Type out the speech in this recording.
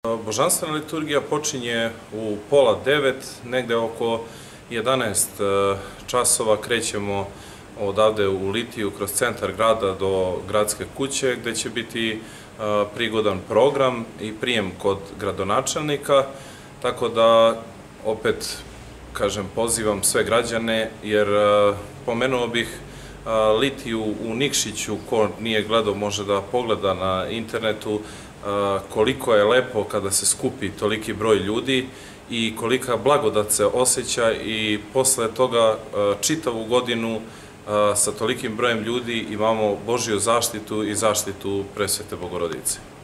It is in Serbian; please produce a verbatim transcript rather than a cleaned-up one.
Božanstvena liturgija počinje u pola devet, negde oko jedanaest časova krećemo odavde u Litiju kroz centar grada do gradske kuće, gde će biti prigodan program i prijem kod gradonačelnika, tako da opet, kažem, pozivam sve građane, jer pomenuo bih Litiju u Nikšiću, ko nije gledao može da pogleda na internetu koliko je lepo kada se skupi toliki broj ljudi i kolika blagodat se osjeća i posle toga čitavu godinu sa tolikim brojem ljudi imamo Božju zaštitu i zaštitu Presvete Bogorodice.